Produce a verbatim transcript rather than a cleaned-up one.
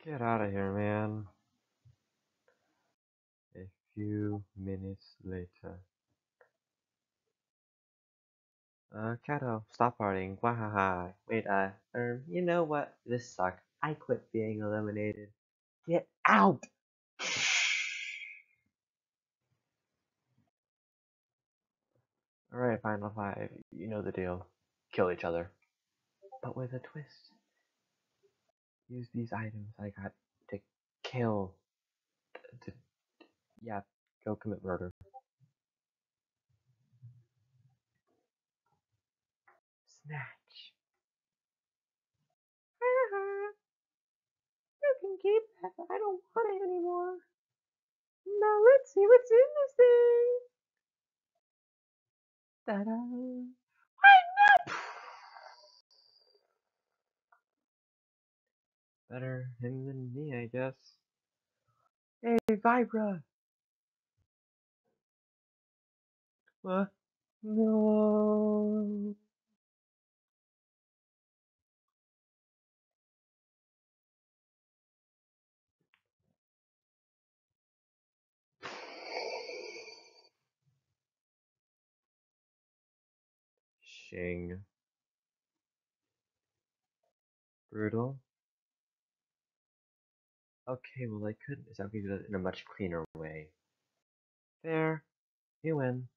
Get out of here, man. A few minutes later. Uh, Kato, stop partying. Wahaha. Wait, uh, um, you know what? This sucked. I quit being eliminated. Get out! Alright, Final Five. You know the deal. Kill each other. But with a twist. Use these items I got to kill. To, yeah, go commit murder. Snatch. Haha. You can keep that. I don't want it anymore. Now let's see what's in this thing. Ta-da! Why not? Better him than me, I guess. Hey, Vibra! What? No. Shing. Brutal. Okay, well I could execute it in a much cleaner way. There. You win.